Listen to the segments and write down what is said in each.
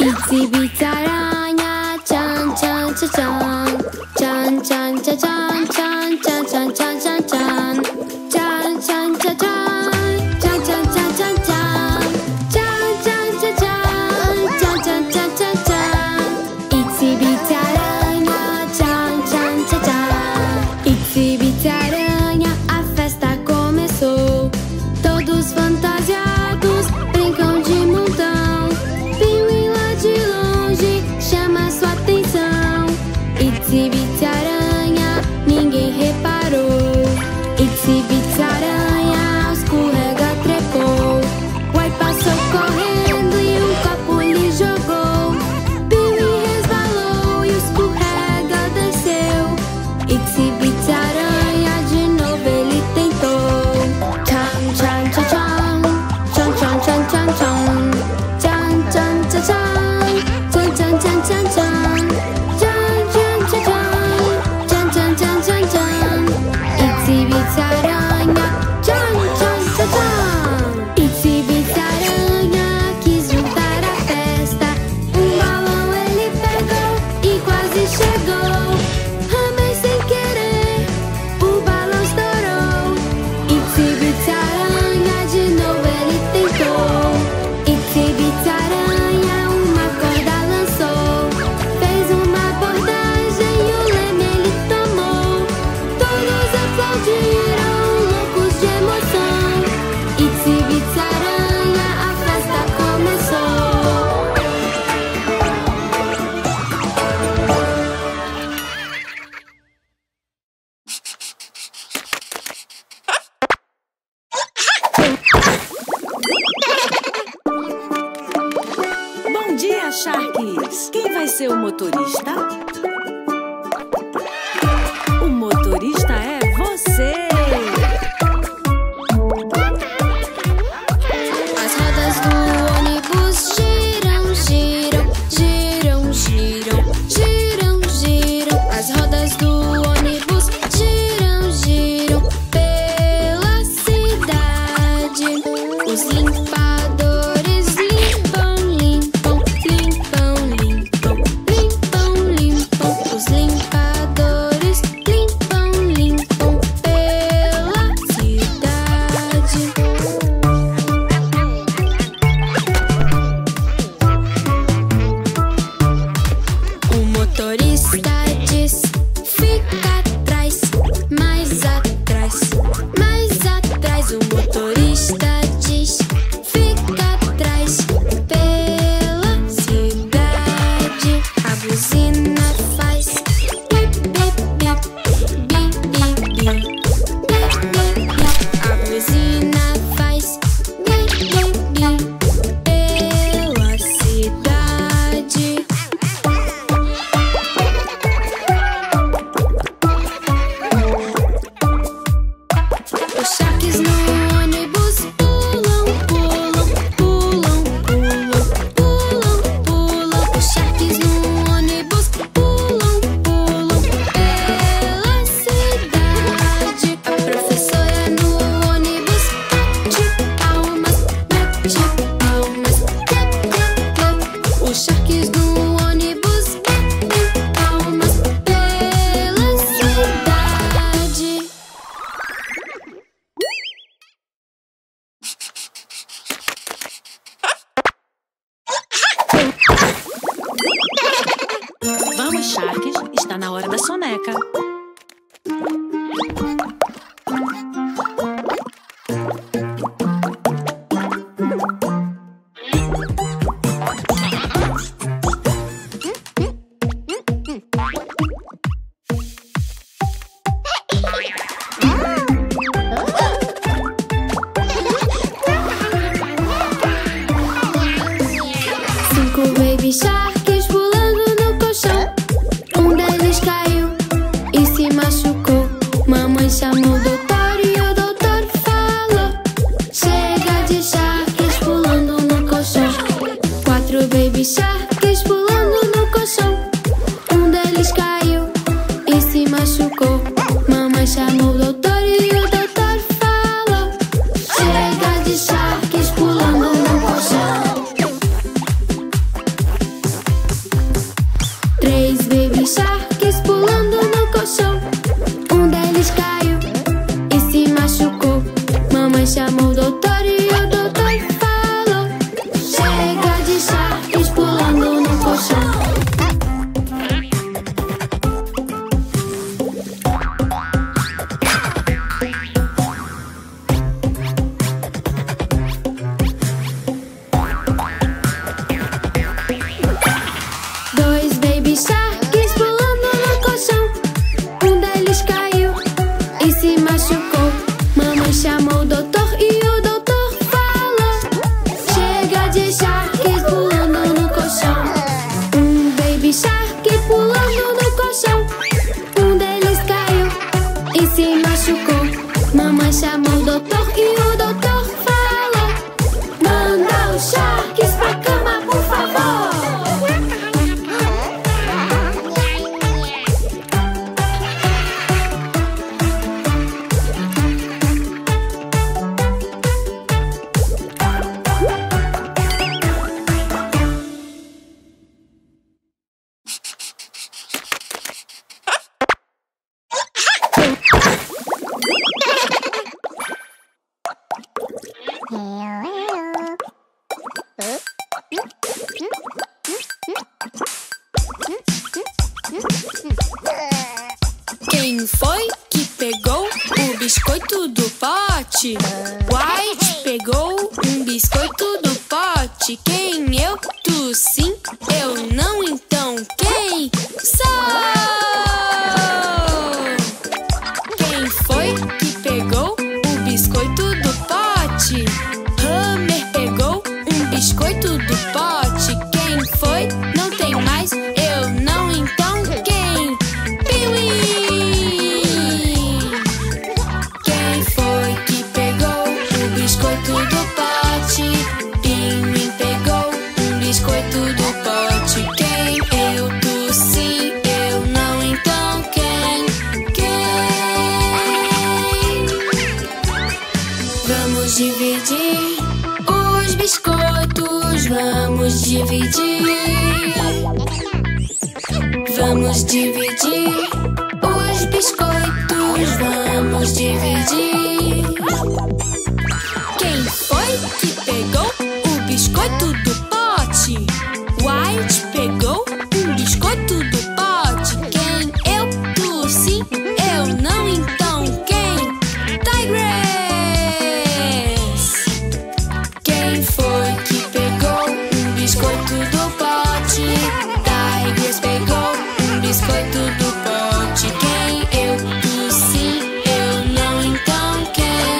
Itsy bitsy aranha, tchan tchan tchan tchan. Tchan tchan tchan tchan tchan tchan tchan tchan tchan tchan. Tchan tchan tchan tchan. Tchan tchan tchan tchan tchan. Tchan tchan tchan tchan. Tchan tchan tchan tchan tchan. Itsy bitsy aranha, tchan tchan tchan tchan. Itsy bitsy aranha, a festa começou. Todos fantasiados brincam de montão. Pinguim lá de longe chama sua atenção. Itsy bitsy aranha, ninguém reparou. Itsy bitsy aranha, escorrega, trepou. Uai, passou correndo e um copo lhe jogou. Pinguim resbalou e o escorrega desceu. Itsy bitsy aranha, de novo ele tentou. Tchan tchan tchan tchan. Tchan tchan tchan tchan tchan. Tchan tchan tchan tchan. Tchan tchan tchan tchan tchan. Tchan tchan tchan tchan. Tchan tchan tchan tchan tchan. Itsy bitsy aranha, tchan tchan tchan tchan. Itsy bitsy aranha quis juntar a festa. Um balão ele pegou e quase chegou. Mas sem querer o balão estourou. Itsy bitsy aranha, de novo ele tentou. Itsy bitsy aranha, uma corda lançou. Fez uma abordagem e o leme ele tomou. Todos aplaudiram, loucos de emoção. Itsy bitsy aranha, a festa começou. Bom dia, Sharks! Quem vai ser o motorista? O motorista é você! As rodas do ônibus giram, giram, giram, giram, giram, giram. As rodas do ônibus giram, giram pela cidade. Os limpadores limpam, limpam, limpam, limpam, limpam, limpam. Os limpadores limpam, limpam pela cidade. O motorista diz: fica atrás, mais atrás, mais atrás. O motorista diz: fica atrás, pela cidade. A buzina faz bip, bip, bip, bip, bip, bip, bip, bip, bip. A buzina faz bip, bip, bip, pela cidade. Os Sharks no ônibus pulam, pulam, pulam, pulam, pulam, pulam. Os Sharks no ônibus pulam, pulam pela cidade. A professora no ônibus bate palmas, clap, clap, clap. Os Sharks no ônibus batem palmas pela cidade. Vamos, Sharks! Está na hora da soneca. Cinco baby sharks pulando no colchão. Um deles caiu e se machucou. Mamãe chamou o doutor e o doutor falou: chega de sharks pulando no colchão. Quatro baby sharks pulando no colchão. Um deles caiu e se machucou. Mamãe chamou o doutor e o doutor falou: chega de sharks pulando no colchão. pote. Quem? Eu? Tu? Sim? Eu? Não? Então quem? Sou! Quem foi que pegou o biscoito do pote? Hammer pegou um biscoito do pote. Quem foi? Não tem mais. Eu? Não? Então quem? Pee-wee! Quem foi que pegou o biscoito do pote? Pinguim pegou um biscoito do pote. Quem? Eu? Tu? Sim? Eu? Não? Então quem? Vamos dividir os biscoitos. Vamos dividir. Vamos dividir os biscoitos. Vamos dividir. Quem foi que pegou o biscoito do pote? White pegou um biscoito do pote. Quem? Eu? Tu? Sim? Eu? Não? Então quem? Tigress! Quem foi que pegou um biscoito do pote? Tigress pegou um biscoito do pote. Quem? Eu? Tu? Sim? Eu? Não? Então quem?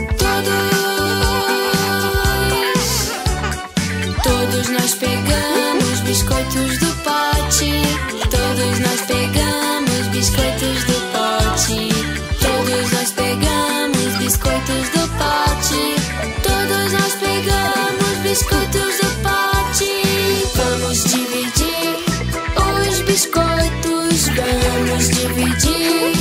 Todos nós pegamos biscoitos do pote. Todos nós pegamos biscoitos do pote. Todos nós pegamos biscoitos do pote. Todos nós pegamos biscoitos do pote. Vamos dividir os biscoitos. Vamos dividir.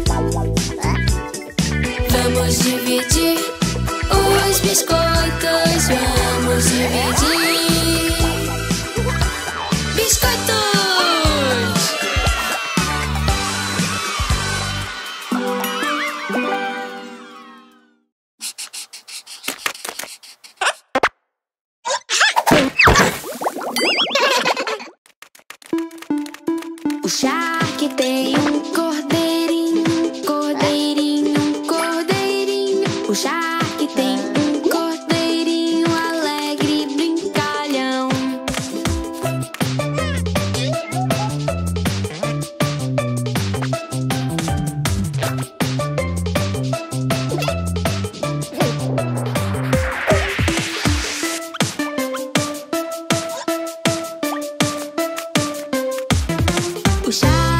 Vamos dividir os biscoitos. Vamos dividir. Biscoitos! O Shark tem um cordeirinho, cordeirinho, cordeirinho. O Shark tem um cordeirinho alegre e brincalhão. O Shark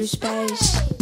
os pés.